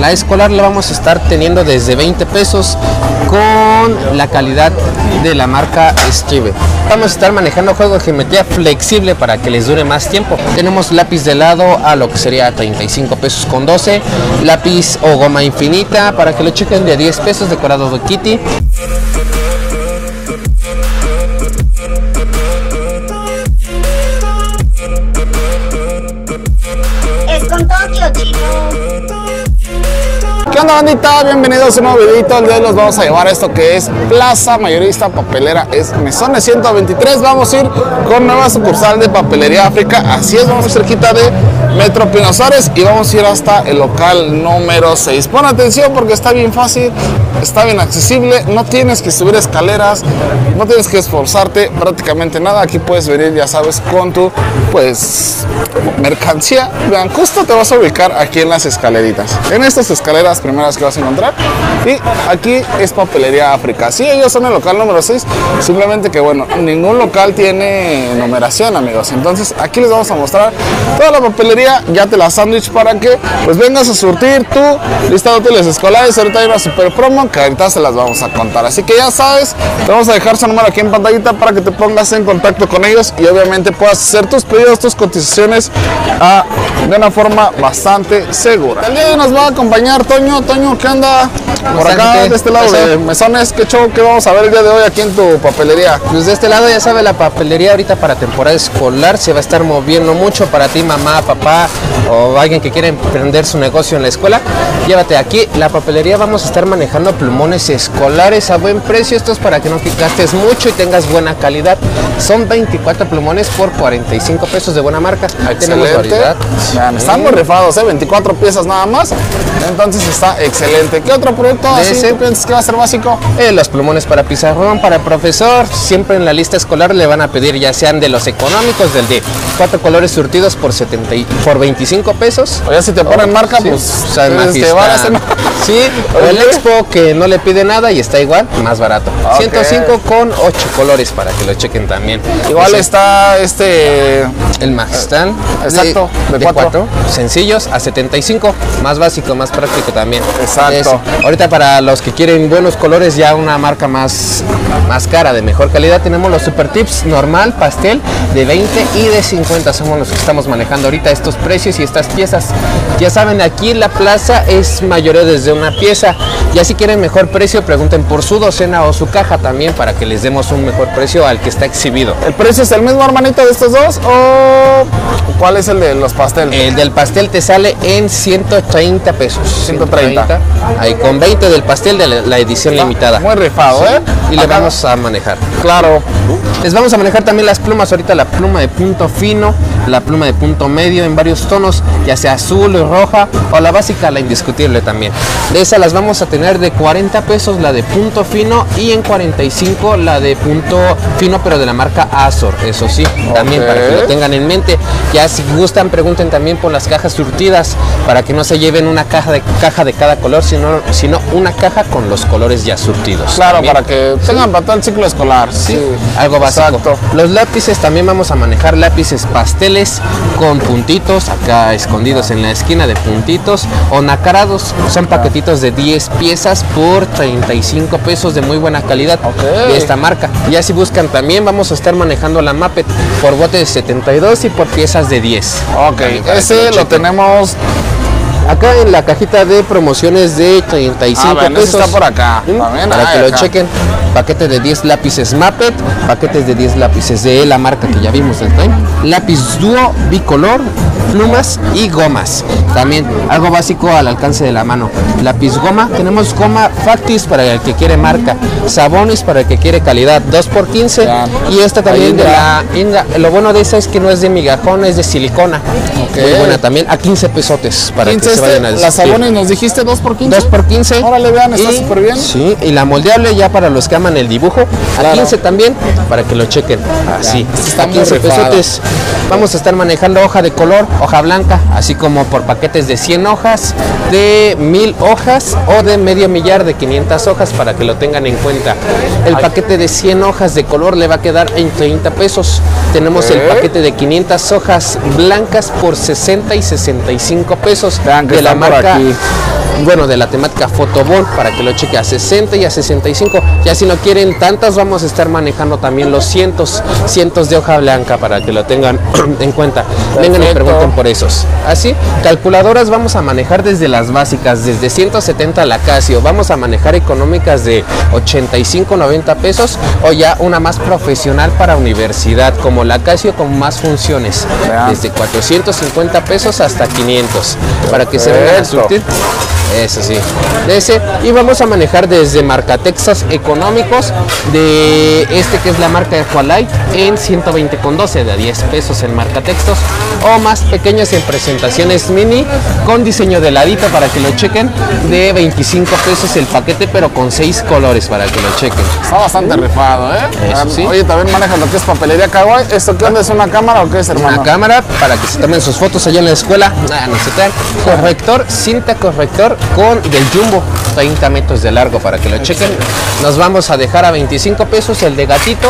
La escolar la vamos a estar teniendo desde 20 pesos con la calidad de la marca Strive. Vamos a estar manejando juego de geometría flexible para que les dure más tiempo. Tenemos lápiz de lado a lo que sería 35 pesos con 12, lápiz o goma infinita para que lo chequen de 10 pesos, decorado de Kitty. Es con Tokio, chino. ¿Qué onda, bandita? Bienvenidos a un nuevo videito. El día de hoy los vamos a llevar a esto que es Plaza Mayorista Papelera. Es Mesones 123. Vamos a ir con nueva sucursal de Papelería África. Así es, vamos a ir cerquita de Metro Pino Suárez y vamos a ir hasta el local número 6. Pon atención porque está bien fácil, está bien accesible. No tienes que subir escaleras, no tienes que esforzarte prácticamente nada. Aquí puedes venir, ya sabes, con tu mercancía. Vean, justo te vas a ubicar aquí en las escaleritas. En estas escaleras primeras que vas a encontrar, y aquí es Papelería África. Sí, ellos son el local número 6, simplemente que bueno, ningún local tiene numeración, amigos. Entonces aquí les vamos a mostrar toda la papelería, ya te la sándwich para que pues vengas a surtir tu lista de útiles escolares. Ahorita hay una super promo que ahorita se las vamos a contar, así que ya sabes, te vamos a dejar su número aquí en pantallita para que te pongas en contacto con ellos y obviamente puedas hacer tus pedidos, tus cotizaciones de una forma bastante segura. El día de hoy nos va a acompañar Toño. Toño, ¿qué anda? Por acá, de este lado de Mesones, ¿qué show que vamos a ver el día de hoy aquí en tu papelería? Pues de este lado, ya sabe, la papelería ahorita para temporada escolar se va a estar moviendo mucho para ti, mamá, papá o alguien que quiera emprender su negocio en la escuela. Llévate aquí la papelería, vamos a estar manejando plumones escolares a buen precio. Esto es para que no gastes mucho y tengas buena calidad. Son 24 plumones por 45 pesos de buena marca. Ahí tenemos variedad. Están muy rifados, 24 piezas nada más. Entonces está excelente. ¿Qué otro producto así tú piensas que va a ser básico? Los plumones para pizarrón, para profesor. Siempre en la lista escolar le van a pedir, ya sean de los económicos, del de 4 colores surtidos por 25 pesos. O ya si te ponen marca, sí, pues sí, o el Expo que no le pide nada y está igual, más barato. Okay. 105 con 8 colores para que lo chequen también. Igual está el Magistral. Exacto, de 4 sencillos a 75, más básico, más práctico también. Exacto. Ahorita para los que quieren buenos colores, ya una marca más cara, de mejor calidad, tenemos los Super Tips normal, pastel, de 20 y de 50. Somos los que estamos manejando ahorita estos precios y estas piezas. Ya saben, aquí la plaza es mayoreo desde una pieza. Ya si quieren mejor precio, pregunten por su docena o su caja también para que les demos un mejor precio al que está exhibido. ¿El precio es el mismo, hermanito, de estos dos o cuál es el de los pasteles? El del pastel te sale en 130 pesos. 130. Ahí con 20 del pastel de la edición limitada. Muy rifado, sí. ¿eh? Y le vamos a manejar. Claro. Les vamos a manejar también las plumas. Ahorita la pluma de punto fino, la pluma de punto medio en varios tonos, ya sea azul o roja, o la básica, la indiscutible también. De esas las vamos a tener de 40 pesos la de punto fino y en 45 la de punto fino, pero de la marca Azor. Eso sí, también para que lo tengan en mente. Ya si gustan, pregunten también por las cajas surtidas para que no se lleven una caja de cada color, sino una caja con los colores ya surtidos. Claro, también, para que tengan para todo el ciclo escolar. Sí, algo básico. Exacto. Los lápices también vamos a manejar lápices pasteles con puntitos, acá escondidos en la esquina de puntitos o nacarados. Son paquetitos de 10 piezas por 35 pesos de muy buena calidad de esta marca. Ya si buscan también vamos a estar manejando la Mapet por bote de 72 y por piezas de 10. Ok, ese lo tenemos acá en la cajita de promociones de 35 pesos. Está por acá. También, para que lo chequen. Paquete de 10 lápices Mapet, paquetes de 10 lápices de la marca que ya vimos del Time, lápiz dúo bicolor, plumas y gomas. También algo básico al alcance de la mano. Lápiz goma, tenemos goma Factis para el que quiere marca, Sabonis para el que quiere calidad, 2x15 y esta también de la Indra. Lo bueno de esa es que no es de migajón, es de silicona. Muy buena también, a 15 pesotes para 15 que se vayan a las Sabonis nos dijiste 2x15. 2x15. Órale, vean, está súper bien. Sí, y la moldeable ya para los que aman el dibujo, a 15 también, para que lo chequen. Así, a 15 pesotes. Vamos a estar manejando hoja de color, hoja blanca, así como por paquetes de 100 hojas, de 1000 hojas o de medio millar de 500 hojas para que lo tengan en cuenta. El paquete de 100 hojas de color le va a quedar en 30 pesos. Tenemos el paquete de 500 hojas blancas por 60 y 65 pesos de la marca bueno, de la temática fotoball, para que lo cheque a 60 y a 65. Ya si no quieren tantas, vamos a estar manejando también los cientos de hoja blanca para que lo tengan en cuenta. Vengan y pregunten por esos. Así, calculadoras vamos a manejar desde las básicas, desde 170 la Casio. Vamos a manejar económicas de 85, 90 pesos o ya una más profesional para universidad, como la Casio con más funciones, desde 450 pesos hasta 500, para que se vengan a surtir. Eso sí, de ese. Y vamos a manejar desde marca Texas económicos, de este que es la marca de Huawei, en 120,12, de a 10 pesos en marca Texas, o más pequeños en presentaciones mini con diseño de ladito, para que lo chequen, de 25 pesos el paquete, pero con 6 colores, para que lo chequen. Está bastante rifado, Eso sí. Oye, también manejan lo que es papelería kawaii. ¿Esto qué onda? ¿Es una cámara o qué es, hermano? Una cámara para que se tomen sus fotos allá en la escuela. No se traen. Corrector, cinta corrector con del Jumbo, 30 metros de largo, para que lo chequen. Nos vamos a dejar a 25 pesos el de gatito,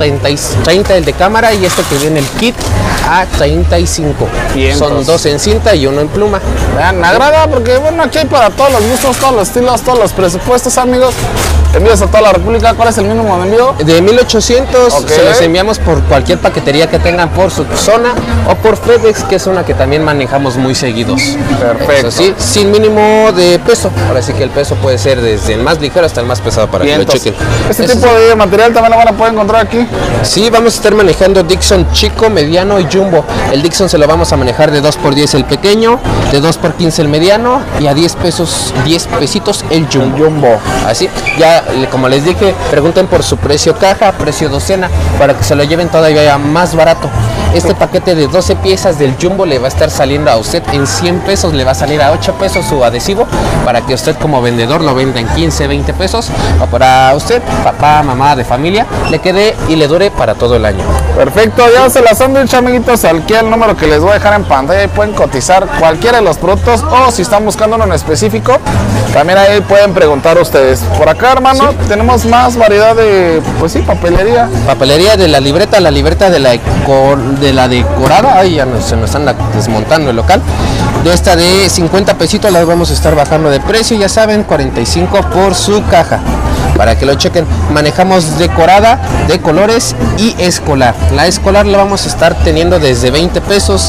30 el de cámara, y este que viene el kit a 35. Son 2 en cinta y 1 en pluma. Vean, me agrada porque bueno, aquí hay para todos los gustos, todos los estilos, todos los presupuestos, amigos. Envíos a toda la República. ¿Cuál es el mínimo de envío? De 1800. Okay. Se los enviamos por cualquier paquetería que tengan por su zona, o por FedEx, que es una que también manejamos muy seguidos. Perfecto. Eso sí, sin mínimo de peso. Ahora sí que el peso puede ser desde el más ligero hasta el más pesado, para que lo chequen. Este tipo de material también lo van a poder encontrar aquí. Sí, vamos a estar manejando Dixon chico, mediano y jumbo. El Dixon se lo vamos a manejar de 2x10 el pequeño, de 2x15 el mediano, y a 10 pesitos el jumbo. Así, ya como les dije, pregunten por su precio caja, precio docena, para que se lo lleven todavía más barato. Este paquete de 12 piezas del jumbo le va a estar saliendo a usted en 100 pesos, le va a salir a 8 pesos su adhesivo, para que usted como vendedor lo venda en 15, 20 pesos, o para usted, papá, mamá de familia, le quede y le dure para todo el año. Perfecto, ya se las han dicho, amiguitos. Aquí el número que les voy a dejar en pantalla, y pueden cotizar cualquiera de los productos, o si están buscando uno en específico, también ahí pueden preguntar ustedes. Por acá, hermano, sí, tenemos más variedad de, pues sí, papelería. Papelería de la libreta de la decorada. Ay, ya se nos están desmontando el local. De esta de 50 pesitos las vamos a estar bajando de precio, ya saben, 45 por su caja, para que lo chequen. Manejamos decorada, de colores y escolar. La escolar la vamos a estar teniendo desde 20 pesos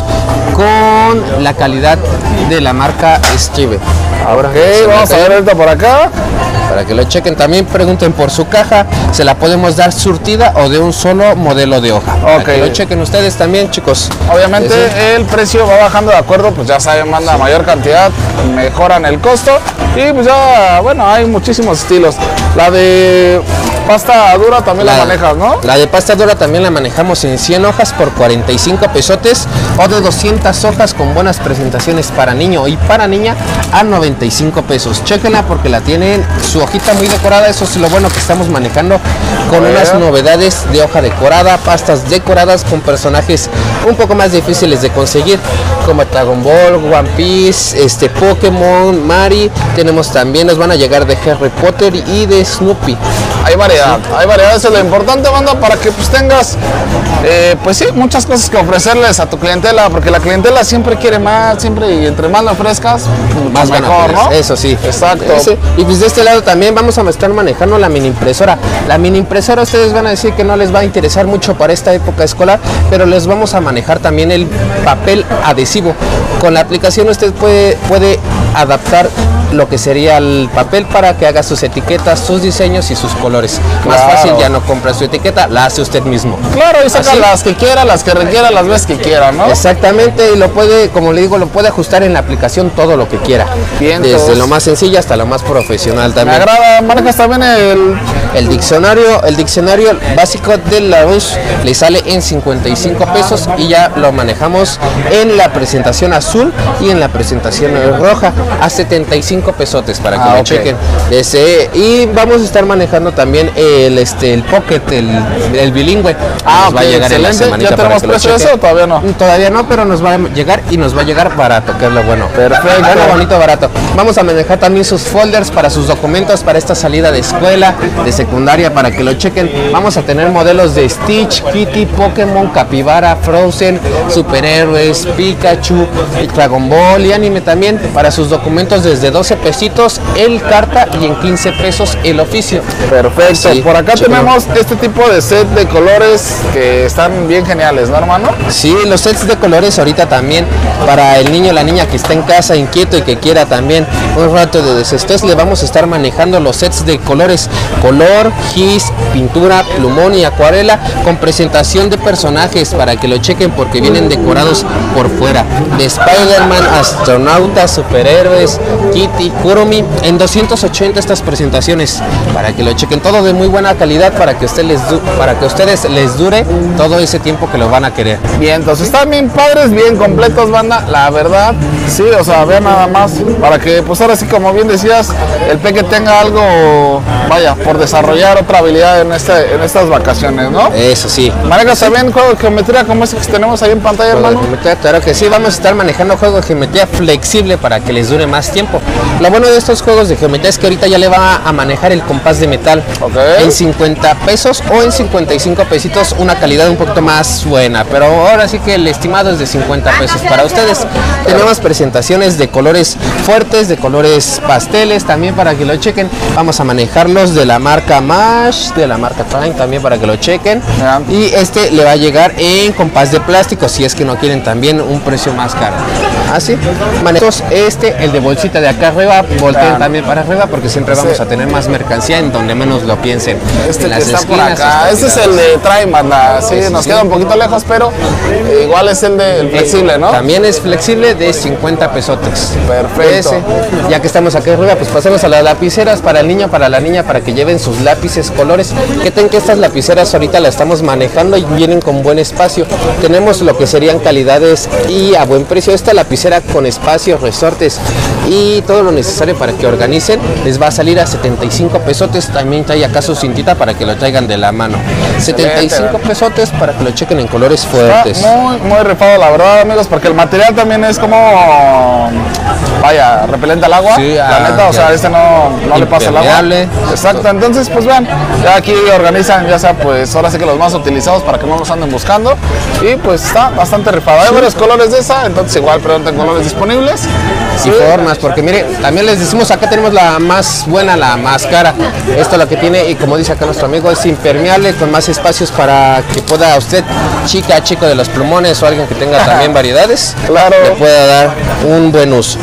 con la calidad de la marca Strive. Ahora vamos a ver ahorita por acá, para que lo chequen. También pregunten por su caja, se la podemos dar surtida o de un solo modelo de hoja. Para que lo chequen ustedes también, chicos. Obviamente el precio va bajando de acuerdo, pues ya saben, manda mayor cantidad, mejoran el costo, y pues ya, bueno, hay muchísimos estilos. La de pasta dura también la manejas, ¿no? La de pasta dura también la manejamos en 100 hojas por 45 pesotes, o de 200 hojas con buenas presentaciones para niño y para niña a 95 pesos. Chéquenla porque la tienen su hojita muy decorada. Eso es lo bueno que estamos manejando, con unas novedades de hoja decorada, pastas decoradas con personajes un poco más difíciles de conseguir, como Dragon Ball, One Piece, Pokémon, Mari. Tenemos también, nos van a llegar de Harry Potter y de Snoopy. Hay variedad, hay variedad, eso es lo importante, banda, para que pues tengas, pues sí, muchas cosas que ofrecerles a tu clientela, porque la clientela siempre quiere más, siempre, y entre más lo ofrezcas, más mejor, ¿no? Eso sí. Exacto. Y pues de este lado también vamos a estar manejando la mini impresora. La mini impresora, ustedes van a decir que no les va a interesar mucho para esta época escolar, pero les vamos a manejar también el papel adhesivo. Con la aplicación usted puede adaptar lo que sería el papel para que haga sus etiquetas, sus diseños y sus colores. Más fácil, ya no compra su etiqueta, la hace usted mismo. Claro, y saca las que quiera, las que requiera, las veces que quiera, ¿no? Exactamente, y lo puede, como le digo, lo puede ajustar en la aplicación todo lo que quiera. Bien, desde lo más sencillo hasta lo más profesional también. Me agrada. Manejas también el diccionario básico de la Larousse, le sale en 55 pesos, y ya lo manejamos en la presentación azul y en la presentación roja a 75 pesotes, para que lo chequen. Y vamos a estar manejando también el Pocket, el bilingüe. Va a llegar en la semanita. ¿Ya tenemos precio de eso o todavía no? Todavía no, pero nos va a llegar, y nos va a llegar barato, que es lo bueno. Perfecto. Bonito, barato. Vamos a manejar también sus folders para sus documentos para esta salida de escuela, de secundaria para que lo chequen. Vamos a tener modelos de Stitch, Kitty, Pokémon, Capybara, Frozen, superhéroes, Pikachu, Dragon Ball y anime también. Para sus documentos desde 12 pesitos el carta y en 15 pesos el oficio. Perfecto. Sí, Por acá chéquenlo. tenemos este tipo de set de colores que están bien geniales, ¿no, hermano? Sí, los sets de colores ahorita también para el niño o la niña que está en casa inquieto y que quiera también un rato de desestrés, le vamos a estar manejando los sets de colores, color, gis, pintura, plumón y acuarela con presentación de personajes para que lo chequen porque vienen decorados por fuera. De Spider-Man, astronautas, superhéroes, Kitty, Kurumi, en 280 estas presentaciones para que lo chequen, todo de muy buena calidad para que ustedes les dure todo ese tiempo que lo van a querer. Bien, entonces están bien padres, bien completos, banda, la verdad. Sí, o sea, vean nada más, para que pues ahora sí, como bien decías, el peque tenga algo, vaya, por desarrollar otra habilidad en estas vacaciones, ¿no? Eso sí. ¿Manejas también juego de geometría como ese que tenemos ahí en pantalla, Juego de hermano? geometría, claro que sí, vamos a estar manejando juegos de geometría flexible para que les dure más tiempo. Lo bueno de estos juegos de geometría es que ahorita ya le va a manejar el compás de metal Ok. en 50 pesos o en 55 pesitos, una calidad un poquito más buena, pero ahora sí que el estimado es de 50 pesos para ustedes. Tenemos presentaciones de colores fuertes, de colores pasteles también para que lo chequen. Vamos a manejarlos de la marca Mash, de la marca Time también para que lo chequen. Ya. Y este le va a llegar en compás de plástico si es que no quieren también un precio más caro. Así, manejamos el de bolsita de acá arriba, volteen Ya. también para arriba porque siempre vamos Sí. a tener más mercancía en donde menos lo piensen. Este En que las está por esquinas, acá, este es el de Train, banda. Sí, Ese nos sí. queda un poquito lejos, pero igual es el de el flexible, ¿no? También es flexible de 50 pesotes. Perfecto. Ese. Ya que estamos aquí arriba, pues pasamos a las lapiceras para el niño, para la niña, para que lleven sus lápices colores. Que ten que estas lapiceras ahorita las estamos manejando y vienen con buen espacio. Tenemos lo que serían calidades y a buen precio. Esta lapicera con espacios, resortes y todo lo necesario para que organicen, les va a salir a 75 pesotes. También trae acá su cintita para que lo traigan de la mano. 75 pesotes para que lo chequen en colores Está fuertes. muy rifado, la verdad, amigos, porque el material también es como, vaya, repelente al agua. Sí, la neta, o sea, ya. este no le pasa el agua. Impermeable. Exacto, entonces, pues vean, ya aquí organizan, ya sea, pues ahora sí que los más utilizados para que no los anden buscando. Y pues está bastante rifado. Hay varios colores de esa, entonces igual pregunten colores disponibles. Y formas, porque mire, también les decimos, acá tenemos la más buena, la más cara. Esto lo que tiene, y como dice acá nuestro amigo, es impermeable con más espacios para que pueda usted, chico de los plumones o alguien que tenga también variedades, Claro. le pueda dar un buen uso.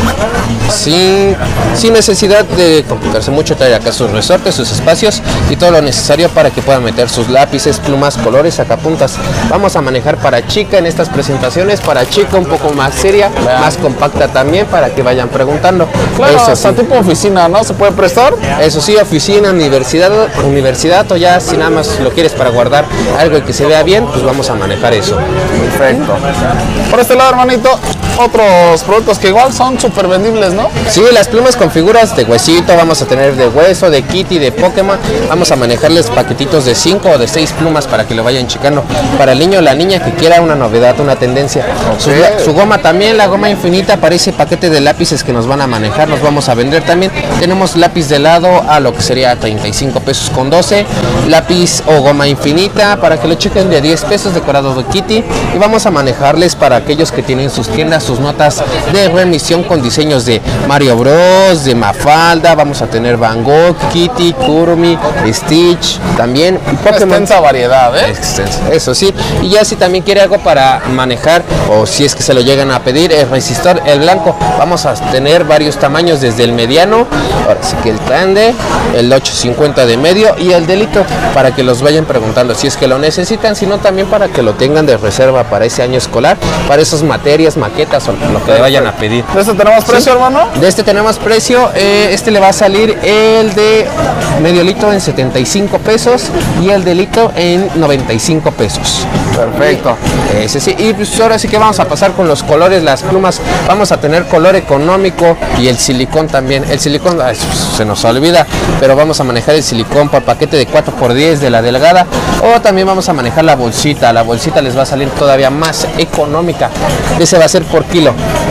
Sin necesidad de complicarse mucho, trae acá sus resortes, sus espacios y todo lo necesario para que puedan meter sus lápices, plumas, colores, sacapuntas. Vamos a manejar para chica en estas presentaciones, para chica un poco más seria, más compacta también, para que vayan preguntando. Claro, Eso hasta sí. tipo oficina, ¿no? ¿Se puede prestar? Eso sí, oficina, universidad o ya si nada más lo quieres para guardar algo que se vea bien, pues vamos a manejar eso. Perfecto. Por este lado, hermanito, otros productos que igual son súper vendibles, ¿no? Sí, las plumas con figuras de huesito, vamos a tener de hueso, de Kitty, de Pokémon. Vamos a manejarles paquetitos de 5 o de 6 plumas para que lo vayan checando. Para el niño o la niña que quiera una novedad, una tendencia. Su goma también, la goma infinita, para ese paquete de lápices que nos van a manejar, nos vamos a vender también. Tenemos lápiz de lado a lo que sería 35 pesos con 12. Lápiz o goma infinita para que lo chequen de 10 pesos, decorado de Kitty. Y vamos a manejarles para aquellos que tienen sus tiendas, sus notas de remisión con diseños de Mario Bros, de Mafalda. Vamos a tener Van Gogh, Kitty, Kurumi, Stitch, también Una extensa variedad, ¿eh? extensa, eso sí. Y ya si también quiere algo para manejar o si es que se lo llegan a pedir, el resistor, el blanco, vamos a tener varios tamaños desde el mediano, ahora sí que el grande, el 850 de medio y el delito, para que los vayan preguntando si es que lo necesitan, sino también para que lo tengan de reserva para ese año escolar, para esas materias, maquetas o lo que le vayan a pedir. ¿De este tenemos precio, hermano? De este tenemos precio, este le va a salir el de medio litro en 75 pesos y el de litro en 95 pesos. Perfecto. Ese sí, y pues ahora sí que vamos a pasar con los colores, las plumas. Vamos a tener color económico y el silicón también. El silicón ay, se nos olvida, pero vamos a manejar el silicón por paquete de 4x10 de la delgada. O también vamos a manejar la bolsita. La bolsita les va a salir todavía más económica. Ese va a ser por kilo.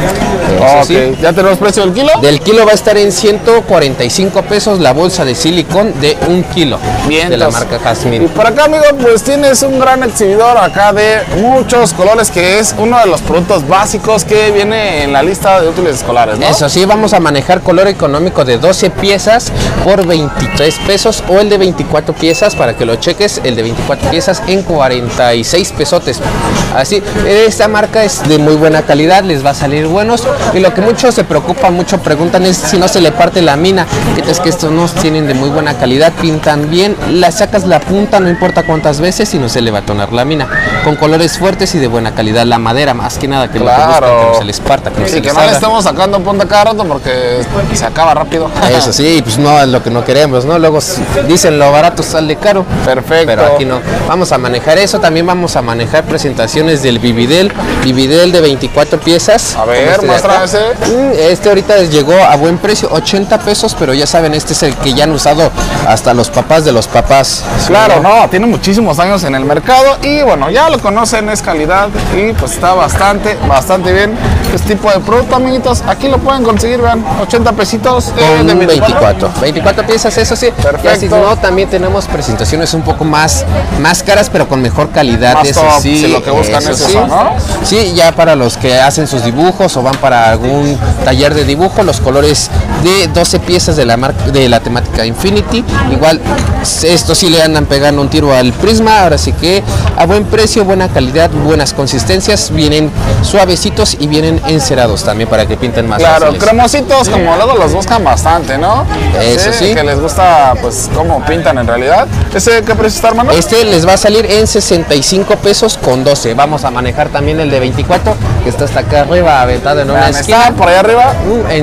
Eso Ok, sí. ¿ya tenemos precio del kilo? Del kilo va a estar en 145 pesos la bolsa de silicón de 1 kilo. Bien, de la entonces, marca y Jasmine. por acá, amigo, pues tienes un gran exhibidor acá de muchos colores, que es uno de los productos básicos que viene en la lista de útiles escolares, ¿no? Eso sí, vamos a manejar color económico de 12 piezas por 23 pesos o el de 24 piezas, para que lo cheques, el de 24 piezas en 46 pesotes. Así, esta marca es de muy buena calidad, les va a salir buenos, y lo que muchos se preocupan, mucho preguntan es si no se le parte la mina. Que es que estos no tienen de muy buena calidad, pintan bien, la sacas la punta, no importa cuántas veces, y no se le va a tonar la mina. Con colores fuertes y de buena calidad, la madera más que nada, que Claro. lo que buscan, que no se les parta, que no Sí, se que les no le haga. estamos sacando punta cada rato porque se acaba rápido. Eso sí, pues no es lo que no queremos, ¿no? Luego dicen lo barato sale caro. Perfecto. Pero aquí no. Vamos a manejar eso, también vamos a manejar presentaciones del Vividel de 24 piezas. A ver, como este de muestra acá. ese. Este ahorita llegó a buen precio, 80 pesos, pero ya saben, este es el que ya han usado hasta los papás de los papás. Claro, no, tiene muchísimos años en el mercado y bueno, ya lo conocen, es calidad y pues está bastante bien este tipo de producto, amiguitos. Aquí lo pueden conseguir, vean, 80 pesitos Con de 24 piezas, eso sí. Perfecto. Ya si no, también tenemos presentaciones un poco más caras, pero con mejor calidad. Más Eso top, sí, si lo que buscan es sí. eso, ¿no? Sí, ya para los que hacen sus dibujos o van para algún taller de dibujo, los colores de 12 piezas de la marca, de la temática Infinity. Igual, esto sí le andan pegando un tiro al Prisma. Ahora sí que a buen precio, buena calidad, buenas consistencias, vienen suavecitos y vienen encerados también para que pinten más Claro, fáciles. cremositos como luego los buscan bastante, ¿no? Eso sí. Que les gusta pues cómo pintan en realidad. ¿Ese qué precio está, hermano? Este les va a salir en 65 pesos con 12. Vamos a manejar también el de 24, que está hasta acá arriba, aventado en una Vean, esquina. está por ahí arriba. En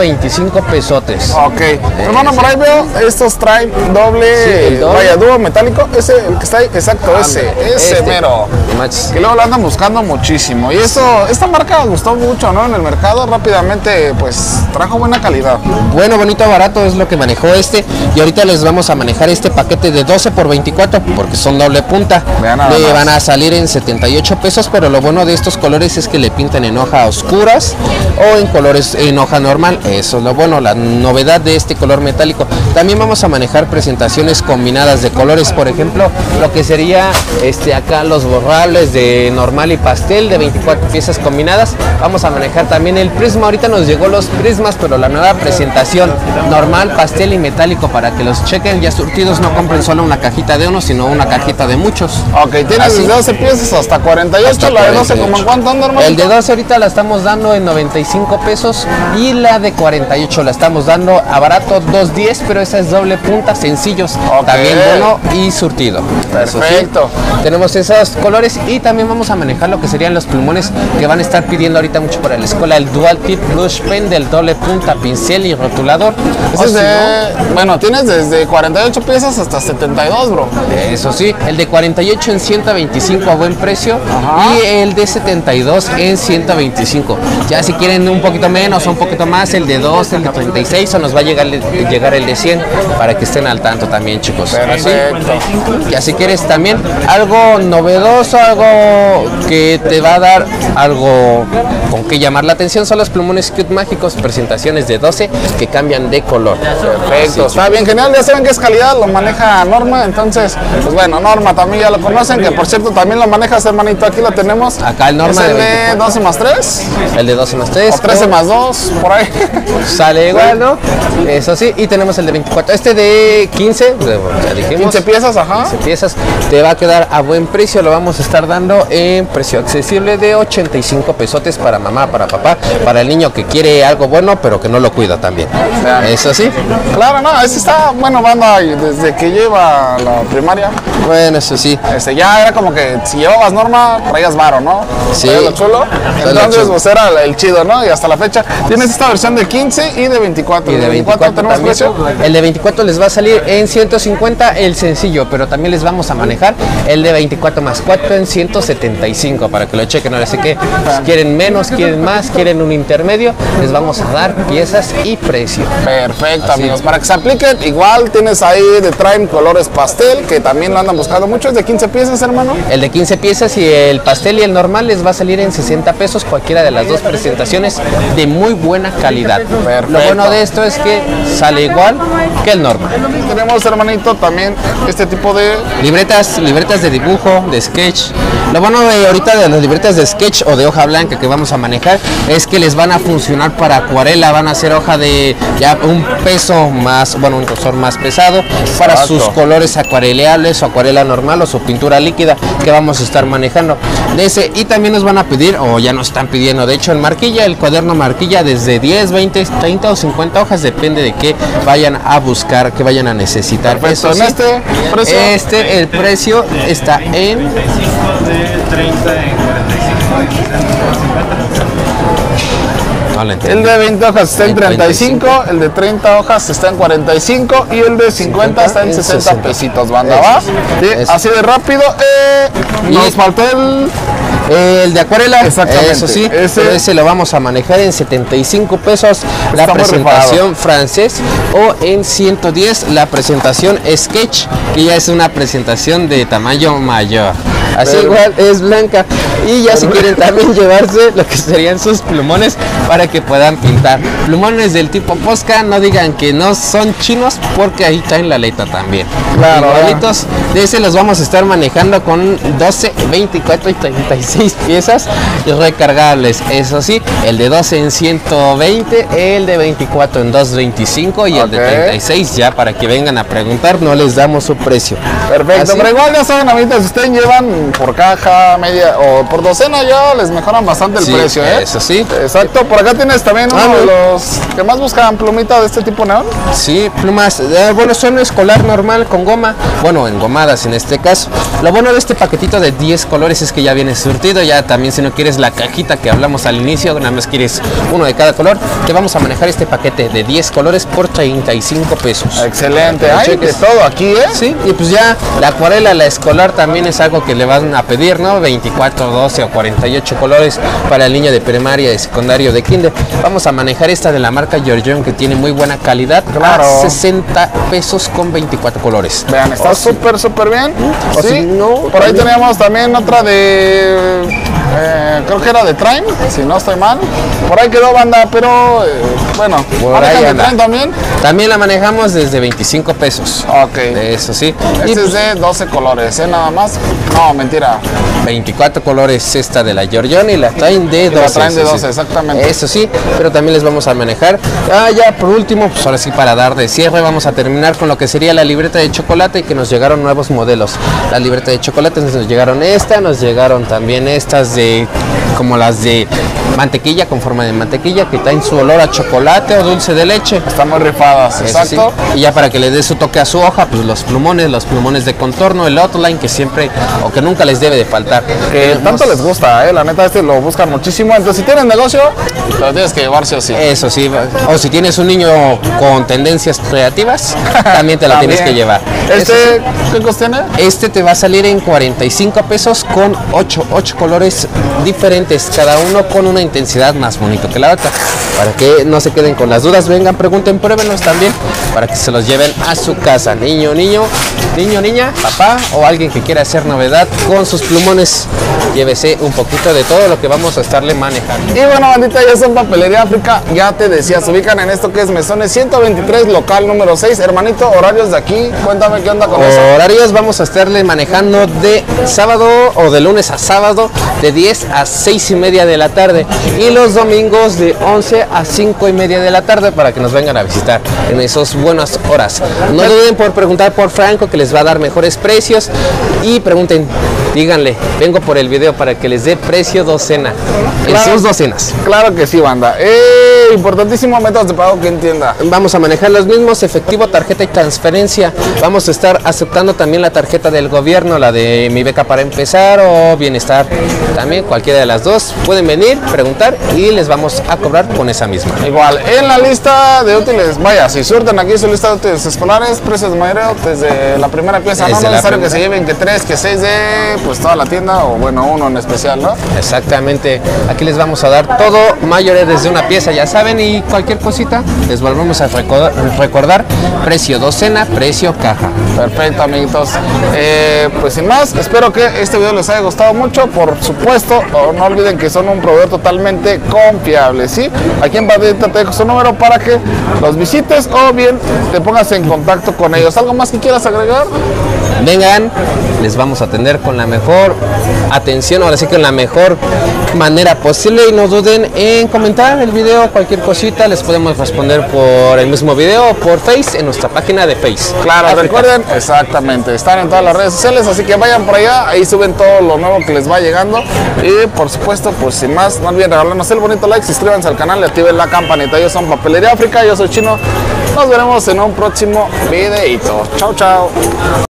125 pesotes. Ok, hermano, por ahí veo, estos traen doble, Sí, el doble. vaya, dúo metálico, ese, el que está ahí, exacto, ese Este. mero. Manches. Que luego lo andan buscando muchísimo. Y eso, esta marca gustó mucho, ¿no? En el mercado rápidamente, pues, trajo buena calidad. Bueno, bonito, barato es lo que manejó este. Y ahorita les vamos a manejar este paquete de 12 por 24, porque son doble punta. Vean nada Le más. van a salir en 78 pesos, pero lo bueno de estos colores es que le pintan en hoja oscuras o en colores en hoja normal. Eso es lo bueno, la novedad de este color metálico. También vamos a manejar presentaciones combinadas de colores, por ejemplo, lo que sería acá los borrables de normal y pastel de 24 piezas combinadas. Vamos a manejar también el prisma. Ahorita nos llegó los prismas, pero la nueva presentación normal, pastel y metálico, para que los chequen ya surtidos, no compren solo una cajita de uno, sino una cajita de muchos. Ok, tienes Así. desde 12 piezas hasta 48, Hasta la de 12 48. como en cuánto anda, hermano. El de 12 ahorita la estamos dando en 95 pesos y la de 48 la estamos dando a barato 2.10, pero esa es doble punta, sencillos, Ok. también bueno y surtido. Eso sí. Perfecto. Tenemos esos colores y también vamos a manejar lo que serían los plumones que van a estar pidiendo ahorita mucho para la escuela, el Dual Tip Blush Pen del doble punta, pincel y rotulador. Ese O es si de, bueno, tienes desde 48 piezas hasta 72, bro. Eso sí, el de 48 en 125 a buen precio. Ajá. Y el de 72 en 125. Ya si quieren un poquito menos o un poquito más, el de 2, el de 36, o nos va a llegar el de 100, para que estén al tanto también, chicos. Así. Perfecto. Ya si quieres también algo novedoso, algo que te va a dar algo con que llamar la atención, son los plumones Cute Mágicos, presentaciones de 12 que cambian de color. Perfecto, está bien genial, ya saben que es calidad, lo maneja Norma, entonces, pues bueno, Norma también ya lo conocen, que por cierto también lo manejas, hermanito, aquí lo tenemos. Acá el Norma ¿Es el de de 12 más 3? El de 12 más 3. O 13 más 2, por ahí. Sale igual, ¿no? Eso sí, y tenemos el de 24. Este de 15, ya dijimos. 15 piezas, ajá. 15 piezas, te va a quedar a buen precio, lo vamos a estar dando en precio accesible de 85 pesotes para mamá, para papá, para el niño que quiere algo bueno, pero que no lo cuida también. Vean. Eso sí. Claro, no, ese está, bueno, banda, desde que lleva la primaria, Bueno, eso sí. ya era como que si llevabas Norma, traías varo, ¿no? Sí. Traías lo chulo. Traías lo Entonces, chulo. pues era el chido, ¿no? Y hasta la fecha tienes esta versión de 15 y de 24. Y de 24 tenemos también. precio. El de 24 les va a salir en 150 el sencillo, pero también les vamos a manejar el de 24 más 4 en 175 para que lo chequen. Ahora sí que si quieren menos menos, quieren más, quieren un intermedio, les vamos a dar piezas y precio. Perfecto, Así. amigos. Para que se apliquen, igual tienes ahí de Trime colores pastel, que también lo andan buscando mucho. Es de 15 piezas, hermano. El de 15 piezas y el pastel y el normal les va a salir en 60 pesos, cualquiera de las dos presentaciones, de muy buena calidad. Perfecto. Lo bueno de esto es que sale igual que el normal. Tenemos, hermanito, también este tipo de... Libretas de dibujo, de sketch. Lo bueno de ahorita de las libretas de sketch o de hoja blanca que vamos a manejar es que les van a funcionar para acuarela, van a ser hoja de ya un peso más, bueno, un grosor más pesado para sus colores acuareleables o acuarela normal o su pintura líquida que vamos a estar manejando. De ese, y también nos van a pedir, o ya nos están pidiendo, de hecho, en marquilla, el cuaderno marquilla desde 10, 20, 30 o 50 hojas, depende de qué vayan a buscar, qué vayan a necesitar. Perfecto. Eso ¿En sí, este precio? el precio está en 30 en 45. no lo El entendí. de 20 hojas está en En 35, el de 30 hojas está en 45 y el de 50 está en 60 pesitos, banda, ¿va? Sí, Eso. así de rápido. Nos Y- faltó El de acuarela, Exactamente. eso sí, Ese- pero ese lo vamos a manejar en 75 pesos la Está muy presentación francés o en 110 la presentación sketch, que ya es una presentación de tamaño mayor. Así Pero- igual es blanca. Y ya si quieren también llevarse lo que serían sus plumones para que puedan pintar. Plumones del tipo Posca, no digan que no son chinos porque ahí traen la letra también. Claro, Igualitos, de ese los vamos a estar manejando con 12, 24 y 36 piezas y recargables. Eso sí, el de 12 en 120, el de 24 en 225 y el de Ok. 36 ya para que vengan a preguntar, no les damos su precio. Perfecto, Así. pero igual ya saben, ahorita si ustedes llevan por caja, media o por docena, ya les mejoran bastante el Sí, precio, ¿eh? eso sí. Exacto, por acá tienes también uno de los que más buscan plumita de este tipo neón. Sí, plumas, bueno, son escolar normal con goma, bueno, engomadas en este caso. Lo bueno de este paquetito de 10 colores es que ya viene surtido, ya también si no quieres la cajita que hablamos al inicio, nada más quieres uno de cada color, te vamos a manejar este paquete de 10 colores por 35 pesos. Excelente, Para que hay lo de cheques. todo aquí, ¿eh? Sí, y pues ya la acuarela, la escolar también es algo que le van a pedir, ¿no? 24, 12 o 48 colores para el niño de primaria, de secundario, de kinder. Vamos a manejar esta de la marca Giorgione que tiene muy buena calidad, Claro. a 60 pesos con 24 colores. Vean, está súper, súper bien. O Sí, si no, por ahí también- teníamos también otra de... creo que era de Trine, si no estoy mal. Por ahí quedó, banda, pero bueno, Por ¿manejan ahí de anda. Trine también? También la manejamos desde 25 pesos. Ok. De eso sí. Y Este pues, es de 12 colores, ¿eh? Nada más. No, mentira. 24 colores esta de la Giorgione y la traen de 12. la traen de eso 12, sí. exactamente. Eso sí, pero también les vamos a manejar. Ya por último, pues ahora sí para dar de cierre, vamos a terminar con lo que sería la libreta de chocolate y que nos llegaron nuevos modelos. La libreta de chocolate nos llegaron nos llegaron también estas de como las de mantequilla con forma de mantequilla que traen su olor a chocolate o dulce de leche. Están muy rifadas, Eso exacto. sí. Y ya para que le dé su toque a su hoja, pues los plumones de contorno, el outline que siempre o que nunca les debe de faltar. Que tanto les gusta, la neta, este lo buscan muchísimo. Entonces, si tienes negocio, lo tienes que llevar sí o sí. Eso sí, o si tienes un niño con tendencias creativas, también te lo tienes que llevar. Eso sí. ¿Este qué costo tiene? Este te va a salir en 45 pesos con 8 colores diferentes, cada uno con una intensidad más bonito que la otra. Para que no se queden con las dudas, vengan, pregunten, pruébenlos también, para que se los lleven a su casa. Niño, niña, papá o alguien que quiera hacer novedad con sus plumones, llévese un poquito de todo lo que vamos a estarle manejando. Y bueno, bandita, ya son Papelería África. Ya te decía, se ubican en esto que es Mesones 123, local número 6. Hermanito, horarios de aquí, cuéntame qué onda con eso. Horarios vamos a estarle manejando de sábado o de lunes a sábado de 10 a 6 y media de la tarde y los domingos de 11 a 5 y media de la tarde para que nos vengan a visitar en esas buenas horas. No duden por preguntar por Franco que les va a dar mejores precios y pregunten, díganle, vengo por el video para que les dé precio docena en Claro. sus docenas. Claro que sí, banda. importantísimo, métodos de pago que entienda. Vamos a manejar los mismos, efectivo, tarjeta y transferencia. Vamos a estar aceptando también la tarjeta del gobierno, la de Mi Beca para Empezar o Bienestar. También cualquiera de las dos. Pueden venir, preguntar y les vamos a cobrar con esa misma. Igual, en la lista de útiles, vaya, si surten aquí su lista de útiles escolares, precios de mayoreo desde la primera pieza, no es necesario que se lleven que 3, que 6 de pues toda la tienda o bueno, uno en especial, ¿no? Exactamente, aquí les vamos a dar todo mayoreo desde una pieza, ya saben, y cualquier cosita les volvemos a recordar precio docena, precio caja. Perfecto, amiguitos. Pues sin más, espero que este video les haya gustado mucho. Por supuesto, no olviden que son un proveedor totalmente confiable, ¿sí? Aquí en pantallita te dejo su número para que los visites o bien te pongas en contacto con ellos. ¿Algo más que quieras agregar? Vengan, les vamos a atender con la mejor atención, ahora sí que en la mejor manera posible, y no duden en comentar el video, cualquier cosita les podemos responder por el mismo video o por Face en nuestra página de Face. Claro, África. recuerden, exactamente, están en todas las redes sociales, así que vayan por allá, ahí suben todo lo nuevo que les va llegando. Y por supuesto, pues sin más, no olviden regalarnos el bonito like, suscríbanse al canal y activen la campanita. Ellos son Papelería África, yo soy Chino. Nos veremos en un próximo videito. Chao, chao.